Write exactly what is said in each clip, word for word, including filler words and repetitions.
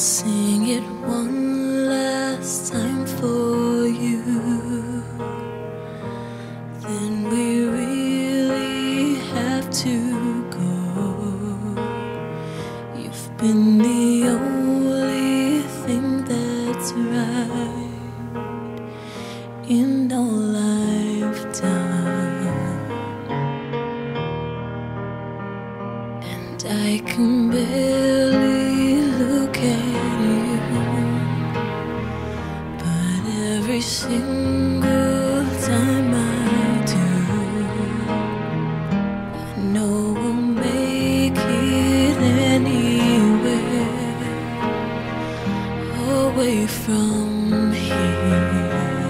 sing it one last time for you. Then we really have to go. You've been the only thing that's right in our lifetime, and I can barely look at you, but every single time I do, I know we'll make it anywhere away from here.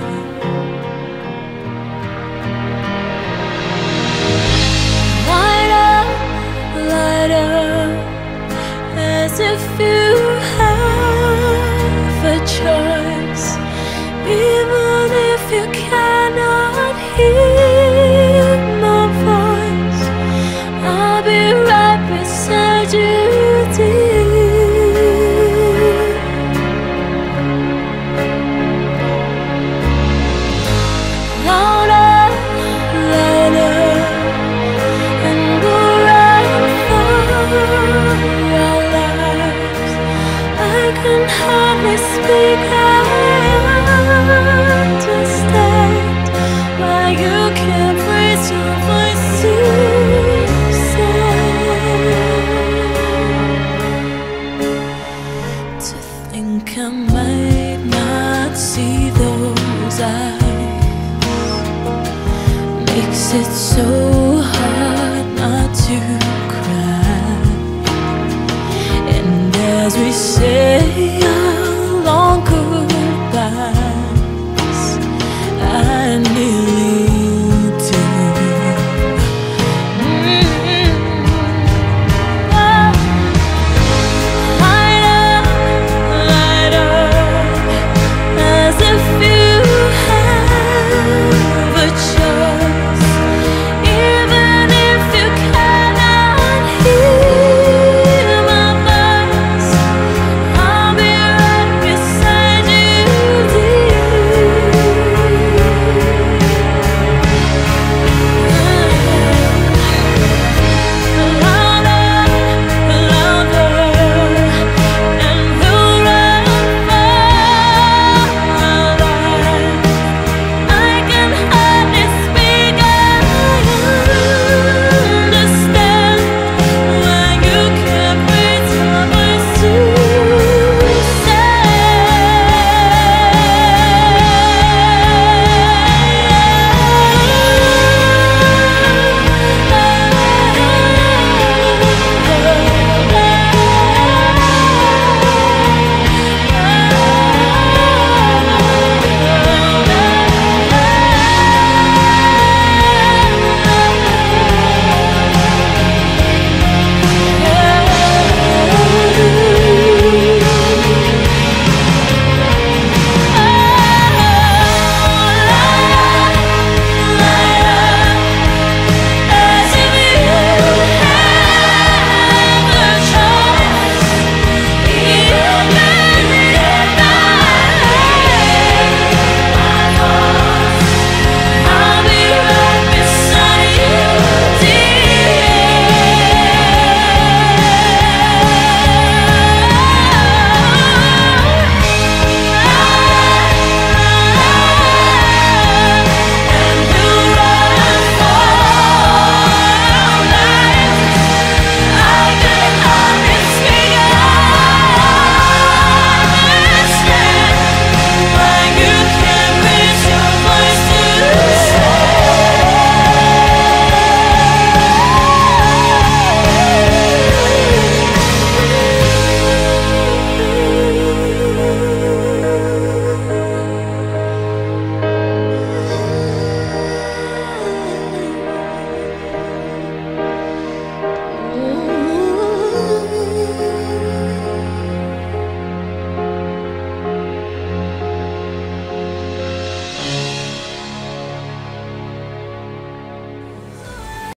Light up, light up, as if you have a choice, even if you cannot hear my voice. I'll be right beside you, dear. Louder, louder, and we'll run for our lives. I can hardly speak, I understand why you can't raise your voice to say. To think I might not see those eyes makes it so hard not to cry. And as we say